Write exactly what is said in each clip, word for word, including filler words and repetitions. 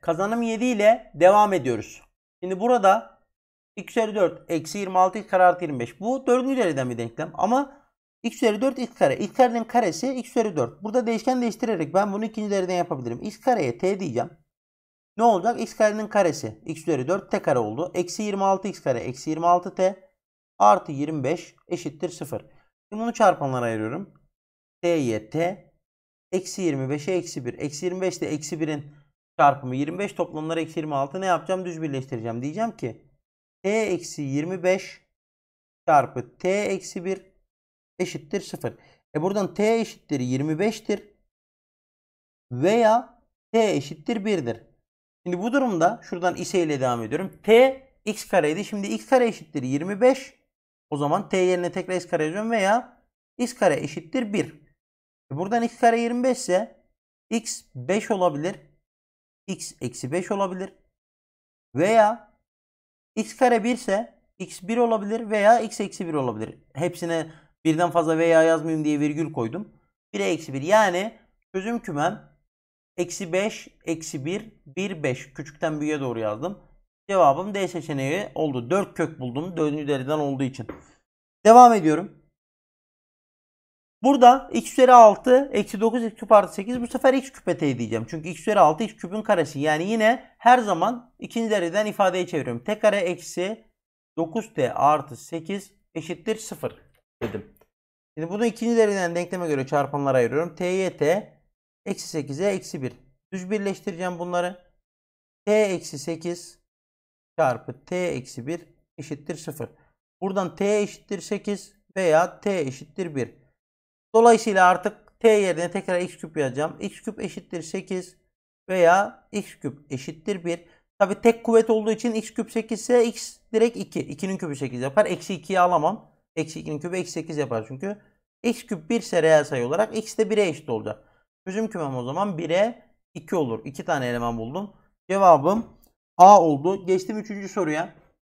Kazanım yedi ile devam ediyoruz. Şimdi burada x üzeri dört eksi yirmi altı x kare artı yirmi beş. Bu dördüncü dereceden bir denklem ama x üzeri dört x kare. X karenin karesi x üzeri dört. Burada değişken değiştirerek ben bunu ikinci dereceden yapabilirim. X kareye t diyeceğim. Ne olacak? X karenin karesi x üzeri dört t kare oldu. Eksi yirmi altı x kare eksi yirmi altı t artı yirmi beş eşittir sıfır. Şimdi bunu çarpanlara ayırıyorum. T'ye t eksi yirmi beşe eksi bir. Eksi yirmi beş ile eksi birin çarpımı yirmi beş, toplamları eksi yirmi altı. Ne yapacağım? Düz birleştireceğim. Diyeceğim ki t eksi yirmi beş çarpı t eksi bir eşittir sıfır. E buradan t eşittir yirmi beş'tir veya t eşittir bir'dir. Şimdi bu durumda şuradan ise ile devam ediyorum. T x kareydi. Şimdi x kare eşittir yirmi beş. O zaman t yerine tekrar x kare yazıyorum veya x kare eşittir bir. E buradan x kare yirmi beş ise x beş olabilir. X eksi beş olabilir. Veya x kare bir ise x bir olabilir veya x eksi bir olabilir. Hepsine birden fazla veya yazmayayım diye virgül koydum. bir'e eksi bir. Yani çözüm kümem eksi beş, eksi bir, bir, beş. Küçükten büyüğe doğru yazdım. Cevabım D seçeneği oldu. dört kök buldum. dördüncü dereceden olduğu için. Devam ediyorum. Burada x üzeri altı, eksi dokuz x küp artı sekiz. Bu sefer x küpe t diyeceğim. Çünkü x üzeri altı x küpün karesi. Yani yine her zaman ikinci dereceden ifadeye çeviriyorum. T kare eksi dokuz t artı sekiz eşittir sıfır dedim. Şimdi bunu ikinci dereceden denkleme göre çarpanlara ayırıyorum. T'ye t eksi sekize eksi bir. Düz birleştireceğim bunları. T eksi sekiz çarpı t eksi bir eşittir sıfır. Buradan t eşittir sekiz veya t eşittir bir. Dolayısıyla artık t yerine tekrar x küp yazacağım. X küp eşittir sekiz veya x küp eşittir bir. Tabi tek kuvvet olduğu için x küp sekiz ise x direkt iki. iki'nin küpü sekiz yapar. Eksi iki'yi alamam. Eksi iki'nin küpü eksi sekiz yapar çünkü. X küp bir ise reel sayı olarak x de bir'e eşit olacak. Çözüm kümem o zaman bir'e iki olur. iki tane eleman buldum. Cevabım A oldu. Geçtim üçüncü soruya.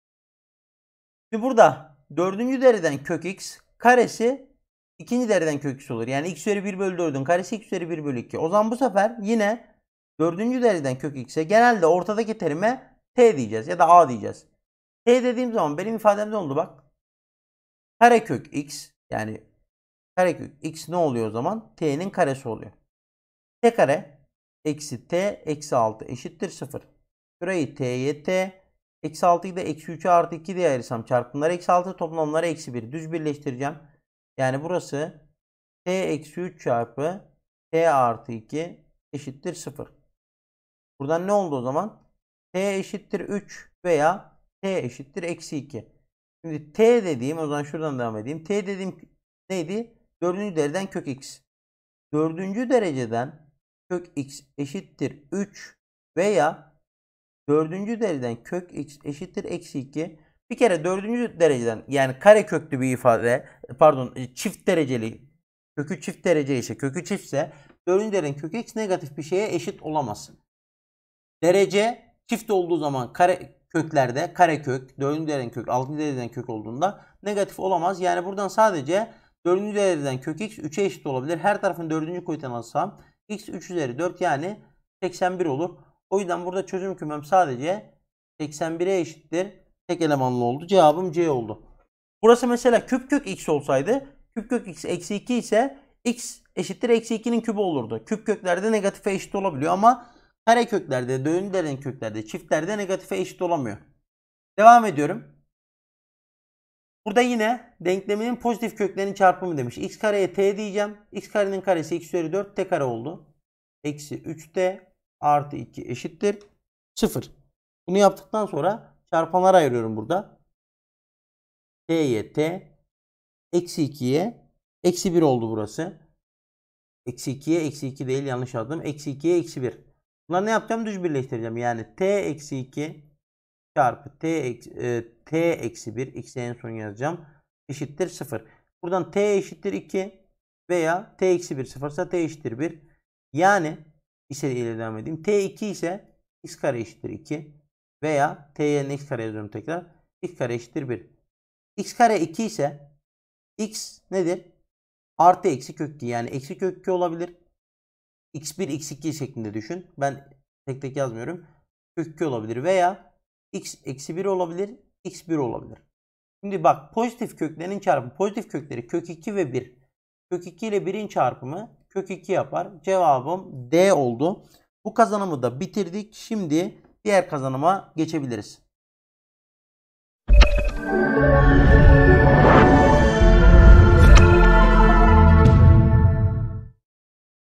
Şimdi burada dördüncü dereceden kök x karesi ikinci dereceden kök x olur. Yani x üzeri bir bölü dörd'ün karesi x üzeri bir bölü iki. O zaman bu sefer yine dördüncü dereceden kök x'e genelde ortadaki terime t diyeceğiz ya da a diyeceğiz. T dediğim zaman benim ifadem ne oldu bak. Karekök x yani karekök x ne oluyor o zaman? T'nin karesi oluyor. T kare eksi t eksi altı eşittir sıfır. Şurayı t'ye t eksi altıyı da eksi üç'e artı iki diye ayırsam çarpımları eksi altı, toplamları eksi bir. Düz birleştireceğim. Yani burası t eksi üç çarpı t artı iki eşittir sıfır. Buradan ne oldu o zaman? T eşittir üç veya t eşittir eksi iki. Şimdi t dediğim, o zaman şuradan devam edeyim. T dediğim neydi? Dördüncü dereceden kök x. Dördüncü dereceden kök x eşittir üç veya dördüncü dereceden kök x eşittir eksi iki. Bir kere dördüncü dereceden yani kare köklü bir ifade, pardon çift dereceli, kökü çift derece ise, kökü çiftse dördüncü dereceden kök x negatif bir şeye eşit olamaz. Derece çift olduğu zaman kare köklerde kare kök, dördüncü dereceden kök, altıncı dereceden kök olduğunda negatif olamaz. Yani buradan sadece dördüncü dereceden kök x üç'e eşit olabilir. Her tarafın dördüncü kuvvetini alsam x üç üzeri dört yani seksen bir olur. O yüzden burada çözüm kümem sadece seksen bir'e eşittir. Tek elemanlı oldu. Cevabım C oldu. Burası mesela küp kök x olsaydı küp kök x eksi iki ise x eşittir eksi iki'nin kübü olurdu. Küp köklerde negatife eşit olabiliyor ama kare köklerde, dördüncü dereceden köklerde, çiftlerde negatife eşit olamıyor. Devam ediyorum. Burada yine denkleminin pozitif köklerinin çarpımı demiş. X kareye t diyeceğim. X karenin karesi x üzeri dört t kare oldu. Eksi üç t artı iki eşittir sıfır. Bunu yaptıktan sonra çarpanlara ayırıyorum burada. T'ye t eksi iki'ye eksi bir oldu burası. Eksi iki'ye eksi iki değil, yanlış yazdım. Eksi iki'ye eksi bir. Bunları ne yapacağım? Düz birleştireceğim. Yani t eksi iki çarpı t eksi, e, t eksi bir, x'e en son yazacağım, eşittir sıfır. Buradan t eşittir iki veya t eksi bir sıfır ise t eşittir bir. Yani ise ile devam edeyim. T iki ise x kare eşittir iki veya t yerine x kare yazıyorum tekrar. X kare eşittir bir. X kare iki ise x nedir? Artı eksi kök iki, yani eksi kök iki olabilir. x bir x iki şeklinde düşün. Ben tek tek yazmıyorum. kök iki olabilir veya x eksi bir olabilir, x bir olabilir. Şimdi bak, pozitif köklerin çarpımı, pozitif kökleri kök iki ve bir. Kök iki ile birin çarpımı kök iki yapar. Cevabım D oldu. Bu kazanımı da bitirdik. Şimdi diğer kazanıma geçebiliriz.